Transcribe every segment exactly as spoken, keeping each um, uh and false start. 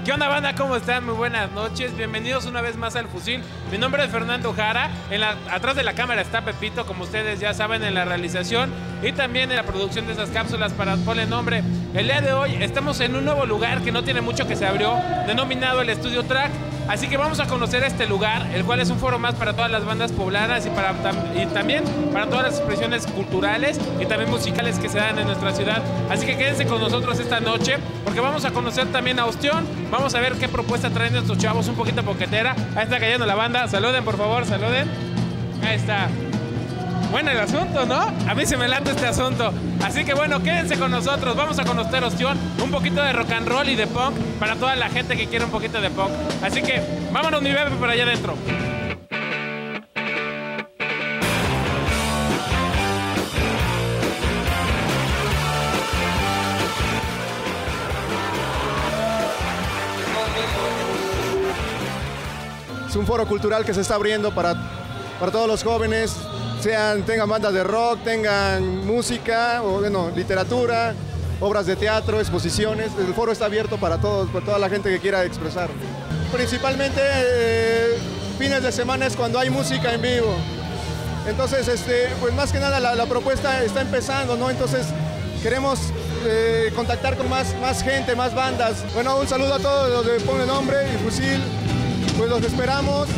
¿Qué onda, banda? ¿Cómo están? Muy buenas noches. Bienvenidos una vez más al Fusil. Mi nombre es Fernando Jara. En la, atrás de la cámara está Pepito, como ustedes ya saben, en la realización y también en la producción de esas cápsulas para Ponle Nombre. El día de hoy estamos en un nuevo lugar que no tiene mucho que se abrió, denominado el Estudio Track. Así que vamos a conocer este lugar, el cual es un foro más para todas las bandas poblanas y, para, y también para todas las expresiones culturales y también musicales que se dan en nuestra ciudad. Así que quédense con nosotros esta noche, porque vamos a conocer también a Ostión. Vamos a ver qué propuesta traen estos chavos, un poquito poquetera. Ahí está cayendo la banda. Saluden, por favor, saluden. Ahí está. Bueno el asunto, ¿no? A mí se me late este asunto. Así que bueno, quédense con nosotros. Vamos a conocer Ostión, un poquito de rock and roll y de punk para toda la gente que quiere un poquito de punk. Así que vámonos, mi bebé, por allá adentro. Es un foro cultural que se está abriendo para, para todos los jóvenes, sean, tengan bandas de rock, tengan música, o bueno, literatura, obras de teatro, exposiciones. El foro está abierto para todos, para toda la gente que quiera expresar. Principalmente eh, fines de semana es cuando hay música en vivo. Entonces, este, pues más que nada la, la propuesta está empezando, ¿no? Entonces queremos eh, contactar con más, más gente, más bandas. Bueno, un saludo a todos los de Ponle Nombre y Fusil. Pues los esperamos.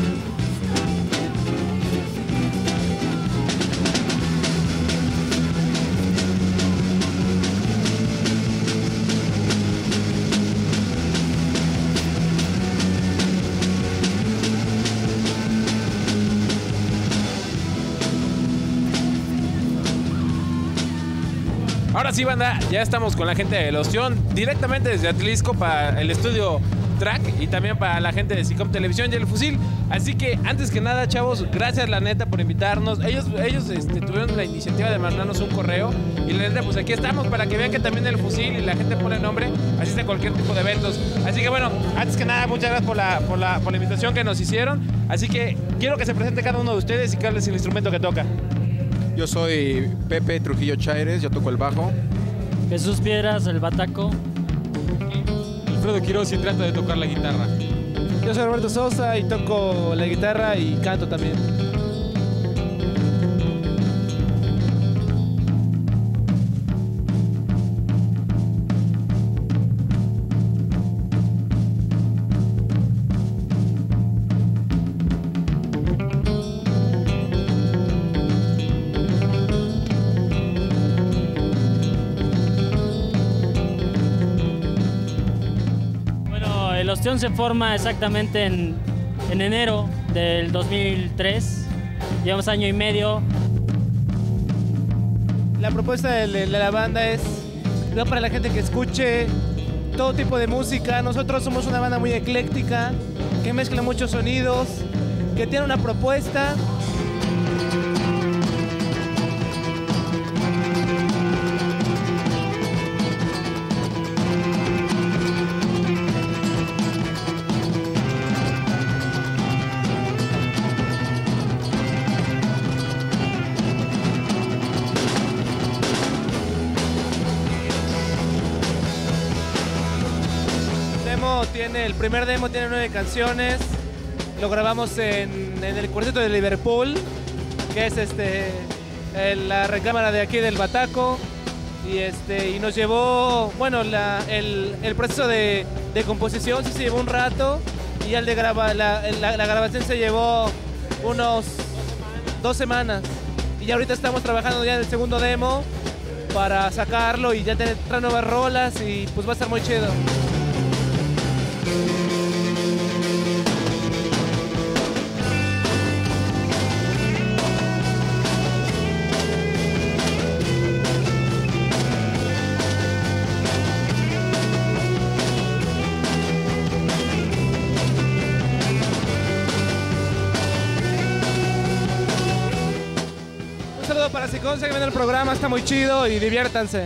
Ahora sí, banda, ya estamos con la gente de Ostión, directamente desde Atlisco para el estudio Track y también para la gente de Sicom Televisión y el Fusil. Así que antes que nada, chavos, gracias la neta por invitarnos. Ellos, ellos este, tuvieron la iniciativa de mandarnos un correo y la neta, pues aquí estamos para que vean que también el Fusil y la gente Pone Nombre asiste a cualquier tipo de eventos. Así que bueno, antes que nada, muchas gracias por la, por la, por la invitación que nos hicieron. Así que quiero que se presente cada uno de ustedes y cuál es el instrumento que toca. Yo soy Pepe Trujillo Chaires, yo toco el bajo. Jesús Piedras, el bataco. Alfredo Quiroz y trato de tocar la guitarra. Yo soy Roberto Sosa y toco la guitarra y canto también. El Ostión se forma exactamente en, en enero del dos mil tres. Llevamos año y medio. La propuesta de, de la banda es no para la gente que escuche todo tipo de música. Nosotros somos una banda muy ecléctica, que mezcla muchos sonidos, que tiene una propuesta. Tiene, el primer demo tiene nueve canciones, lo grabamos en, en el cuarteto de Liverpool, que es este, el, la recámara de aquí del Bataco, y, este, y nos llevó, bueno, la, el, el proceso de, de composición sí se llevó un rato, y el de graba, la, la, la grabación se llevó unos dos semanas, y ya ahorita estamos trabajando ya en el segundo demo para sacarlo y ya tener nuevas rolas, y pues va a estar muy chido. Un saludo para Sicom, que ven el programa, está muy chido y diviértanse.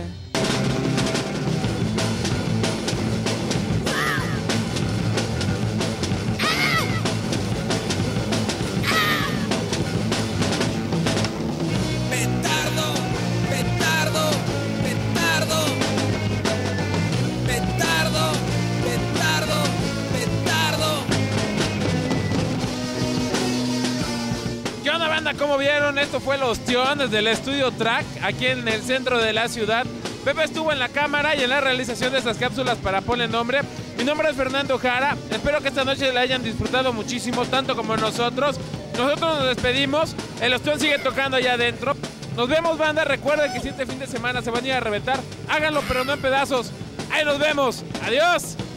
onda, banda? ¿Cómo vieron? Esto fue el Ostión desde el Estudio Track, aquí en el centro de la ciudad. Pepe estuvo en la cámara y en la realización de estas cápsulas para Ponle Nombre. Mi nombre es Fernando Jara. Espero que esta noche la hayan disfrutado muchísimo, tanto como nosotros. Nosotros nos despedimos. El Ostión sigue tocando allá adentro. Nos vemos, banda. Recuerden que si este fin de semana se van a ir a reventar, háganlo, pero no en pedazos. Ahí nos vemos. Adiós.